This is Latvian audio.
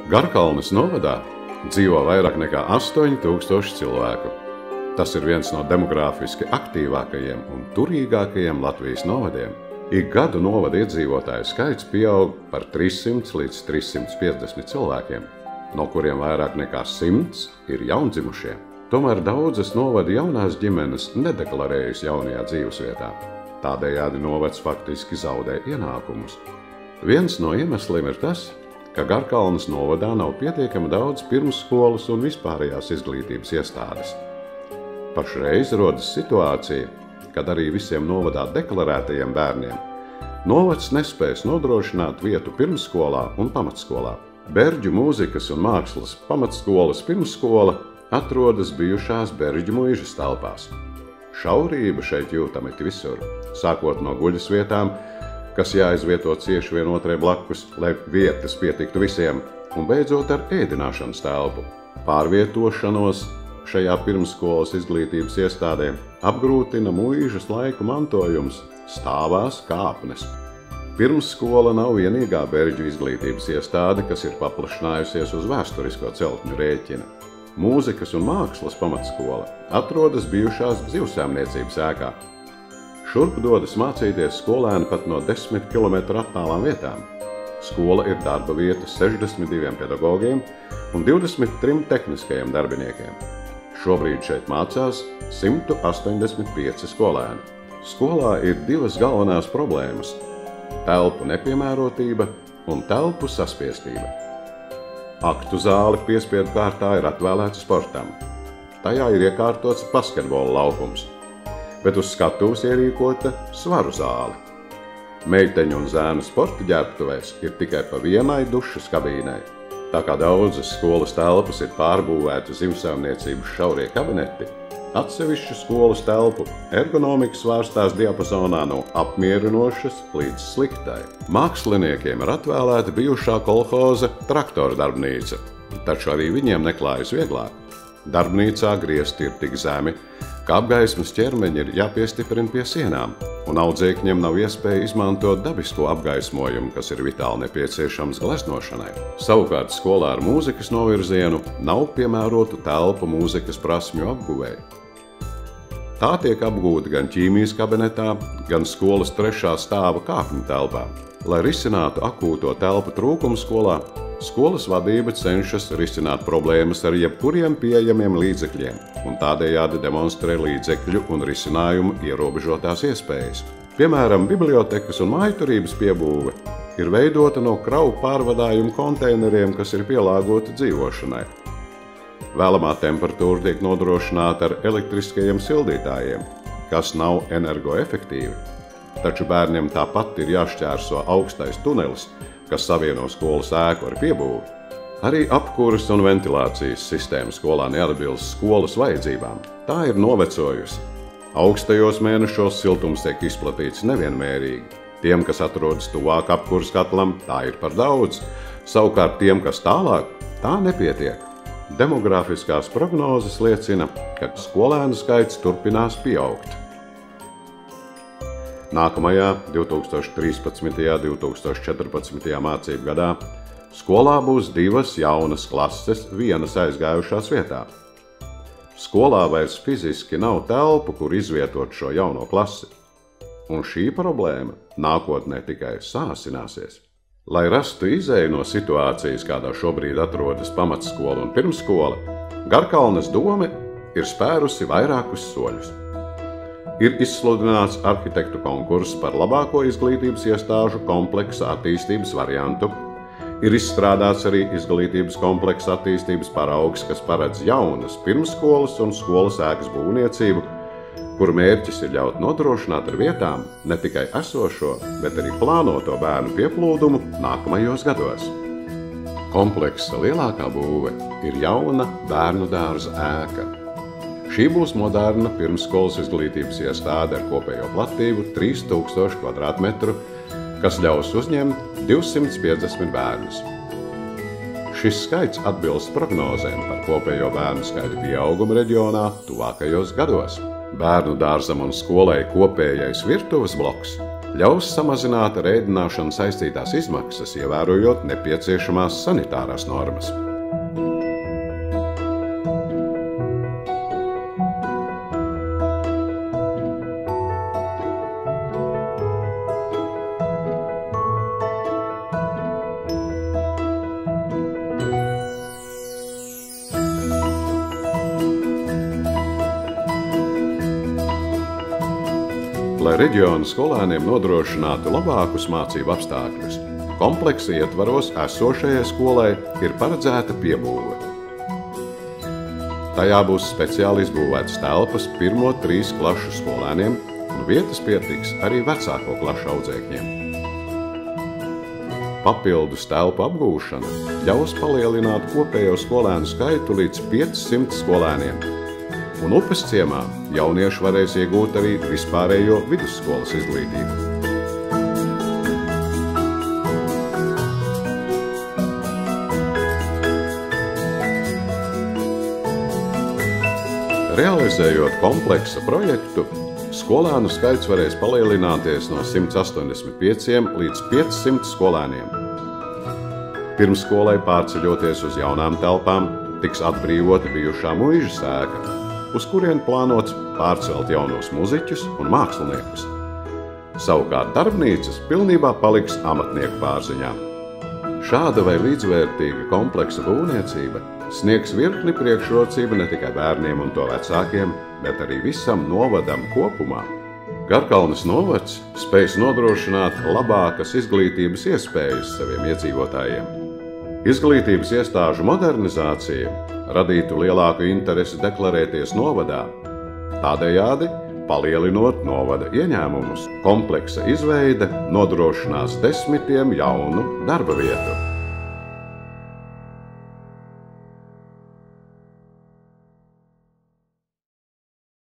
Garkalnes novadā dzīvo vairāk nekā 8000 cilvēku. Tas ir viens no demogrāfiski aktīvākajiem un turīgākajiem Latvijas novadiem. Ik gadu novada iedzīvotāju skaits pieaug par 300 līdz 350 cilvēkiem, no kuriem vairāk nekā 100 ir jaundzimušie. Tomēr daudzas novada jaunās ģimenes nedeklarējas jaunajā dzīvesvietā. Tādējādi novads faktiski zaudē ienākumus. Viens no iemesliem ir tas, ka Garkalnes novadā nav pietiekami daudz pirmsskolas un vispārējās izglītības iestādes. Pašreiz rodas situācija, kad arī visiem novadā deklarētajiem bērniem novads nespēs nodrošināt vietu pirmsskolā un pamatskolā. Berģu mūzikas un mākslas pamatskolas pirmsskola atrodas bijušās Berģu muižas telpās. Šaurība šeit jūtama it visur, sākot no guļas vietām, kas jāizvieto cieši vienotrai blakus, lai vietas pietiktu visiem, un beidzot ar ēdināšanas telpu. Pārvietošanos šajā pirmsskolas izglītības iestādē apgrūtina muižas laiku mantojums – stāvās kāpnes. Pirmsskola nav vienīgā Berģu izglītības iestāde, kas ir paplašinājusies uz vēsturisko celtņu rēķina. Mūzikas un mākslas pamatskola atrodas bijušās zivsaimniecības ēkā. Šurp dodas mācīties skolēni pat no 10 km attālām vietām. Skola ir darba vieta 62 pedagogiem un 23 tehniskajiem darbiniekiem. Šobrīd šeit mācās 185 skolēni. Skolā ir divas galvenās problēmas – telpu nepiemērotība un telpu saspiestība. Aktu zāle piespiedu kārtā ir atvēlēta sportam. Tajā ir iekārtots basketbola laukums, bet uz skatuves ierīkota svaru zāle. Meiteņu un zēnu sporta ģērbtuvēs ir tikai pa vienai dušas kabīnei. Tā kā daudzas skolas telpas ir pārbūvētas zivsaimniecības šaurie kabineti, atsevišķu skolas telpu ergonomika svārstās diapazonā no apmierinošas līdz sliktai. Māksliniekiem ir atvēlēta bijušā kolhoza traktora darbnīca, taču arī viņiem neklājas vieglāk. Darbnīcā griezti ir tik zemi, ka apgaismas ķermeņi ir jāpiestiprina pie sienām, un audzēkņiem nav iespēja izmantot dabisko apgaismojumu, kas ir vitāli nepieciešams gleznošanai. Savukārt skolā ar mūzikas novirzienu nav piemērotu telpu mūzikas prasmju apguvēji. Tā tiek apgūta gan ķīmijas kabinetā, gan skolas 3. stāva kāpņu telpā. Lai risinātu akūto telpu trūkumu skolā, skolas vadība cenšas risināt problēmas ar jebkuriem pieejamiem līdzekļiem un tādējādi demonstrē līdzekļu un risinājumu ierobežotās iespējas. Piemēram, bibliotekas un mājturības piebūve ir veidota no kravu pārvadājumu konteineriem, kas ir pielāgoti dzīvošanai. Vēlamā temperatūra tiek nodrošināta ar elektriskajiem sildītājiem, kas nav energoefektīvi, taču bērniem tāpat ir jāšķērso augstais tunelis, kas savieno skolas ēku ar piebūvi. Arī apkuras un ventilācijas sistēma skolā neatbilst skolas vajadzībām. Tā ir novecojusi. Augstajos mēnešos siltums tiek izplatīts nevienmērīgi. Tiem, kas atrodas tuvāk apkuras katlam, tā ir par daudz. Savukārt tiem, kas tālāk, tā nepietiek. Demografiskās prognozes liecina, ka skolēnu skaits turpinās pieaugt. Nākamajā 2013. un 2014. mācību gadā skolā būs 2 jaunas klases vienas aizgājušās vietā. Skolā vairs fiziski nav telpu, kur izvietot šo jauno klasi, un šī problēma nākotnē tikai sāsināsies. Lai rastu izēju no situācijas, kādā šobrīd atrodas pamatskola un pirmsskola, Garkalnes dome ir spērusi vairākus soļus. Ir izsludināts arhitektu konkurss par labāko izglītības iestāžu kompleksa attīstības variantu. Ir izstrādāts arī izglītības kompleksa attīstības paraugs, kas paredz jaunas pirmsskolas un skolas ēkas būvniecību, kuru mērķis ir ļaut nodrošināt ar vietām ne tikai esošo, bet arī plānoto bērnu pieplūdumu nākamajos gados. Kompleksa lielākā būve ir jauna bērnu dārza ēka. Šī būs moderna pirmsskolas izglītības iestāde ar kopējo platību 3000 kvadrātmetru, kas ļaus uzņemt 250 bērnus. Šis skaits atbilst prognozēm par kopējo bērnu skaitu pieaugumu reģionā tuvākajos gados. Bērnu dārzam un skolai kopējais virtuves bloks ļaus samazināt ar ēdināšanu saistītās izmaksas, ievērojot nepieciešamās sanitārās normas. Lai reģiona skolēniem nodrošinātu labākus mācību apstākļus, kompleksa ietvaros esošajai skolai ir paredzēta piebūve. Tajā būs speciāli izbūvētas telpas 1–3 klašu skolēniem, un vietas pietiks arī vecāko klašu audzēkņiem. Papildus telpu apgūšana ļaus palielināt kopējo skolēnu skaitu līdz 500 skolēniem. Un upes ciemā jaunieši varēs iegūt arī vispārējo vidusskolas izglītību. Realizējot kompleksa projektu, skolēnu skaits varēs palielināties no 185 līdz 500 skolēniem. Pirms skolai pārceļoties uz jaunām telpām, tiks atbrīvota bijušā muižas ēka, uz kurien plānots pārcelt jaunos muziķus un māksliniekus. Savukārt darbnīcas pilnībā paliks amatnieku pārziņā. Šāda vai līdzvērtīga kompleksa būvniecība sniegs virkni priekšrocību ne tikai bērniem un to vecākiem, bet arī visam novadam kopumā. Garkalnes novads spēs nodrošināt labākas izglītības iespējas saviem iedzīvotājiem. Izglītības iestāžu modernizācija radītu lielāku interesi deklarēties novadā, tādējādi palielinot novada ieņēmumus. Kompleksa izveide nodrošinās 10 jaunu darba vietu.